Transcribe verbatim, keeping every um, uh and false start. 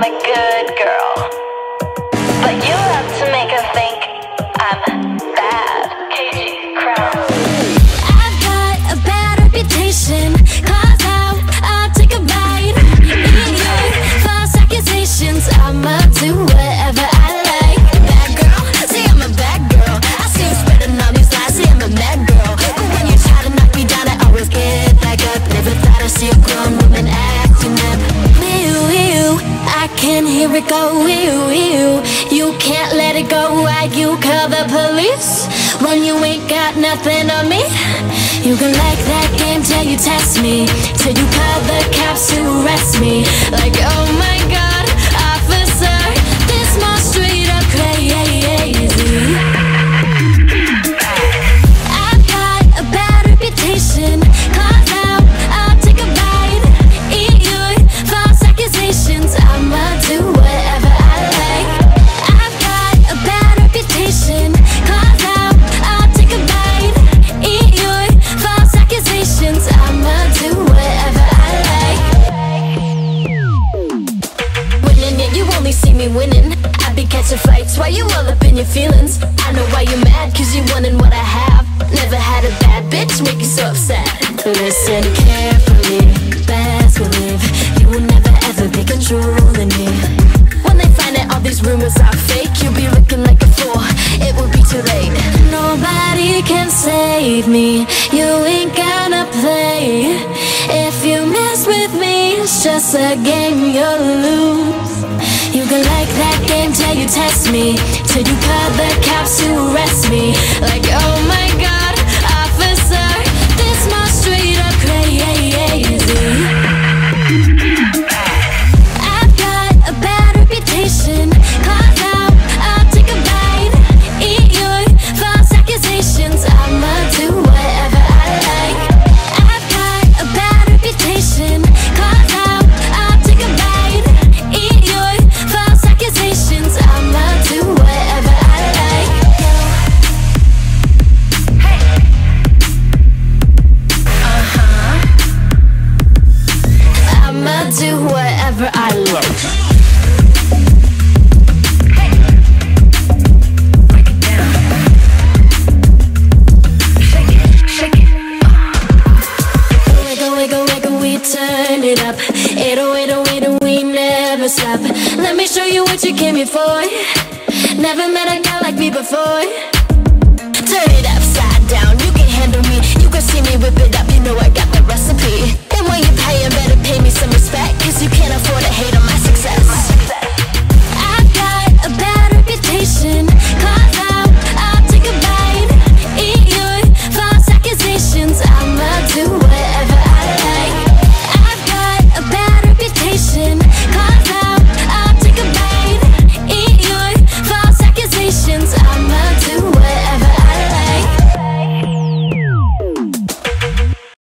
a good girl, but you love to make her think I'm bad. K G Crown. I've got a bad reputation. Claws out, I'll take a bite. Eat your false accusations. I'ma do whatever I like. Bad girl, see I'm a bad girl. I see you spreading all these lies. See I'm a mad girl, but when you try to knock me down, I always get back up. Never thought I'd see a grown woman acting up. Ew, ew, I can hear it go. Ew, ew, you can't let it go. Why you call the police when you ain't got nothing on me? You can like that game till you test me, till you call the cops to arrest me. Like, oh my god, officer, this more straight up crazy. I've got a bad reputation. Claws out, I'll take a bite. Eat your false accusations. I'ma do whatever I like. I've got a bad reputation. Claws out, I'll take a bite. Eat your false accusations. I'ma do whatever I like. Winning it, you only see me winning. I be catching fights while you all up in your feelings. I know why you're mad, cause you wanting what I have. Never had a bad bitch make you so upset. Listen carefully, best believe you will never ever be controlling me. When they find out all these rumors are fake, you'll be looking like a fool. It will be too late. Nobody can save me. You ain't gonna play. If you mess with me, it's just a game you'll lose. You can like that game till you test me, till you call the cops to arrest me. Like, oh my god, officer, this more straight up crazy. I've got a bad reputation. Claws out, I'll take a bite. Eat your false accusations. I'ma do whatever I like. I've got a bad reputation. Claws out, I'll take a bite. Eat your false accusations. I'ma do whatever I like. Uh-huh. I'ma do whatever I like. Wiggle, wiggle, wiggle, we turn it up. eight oh eight oh eight, we never stop. Let me show you what you came here for. Never met a girl like me before. Turn it upside down, you can handle me. You can see me whip it up, you know I got the recipe.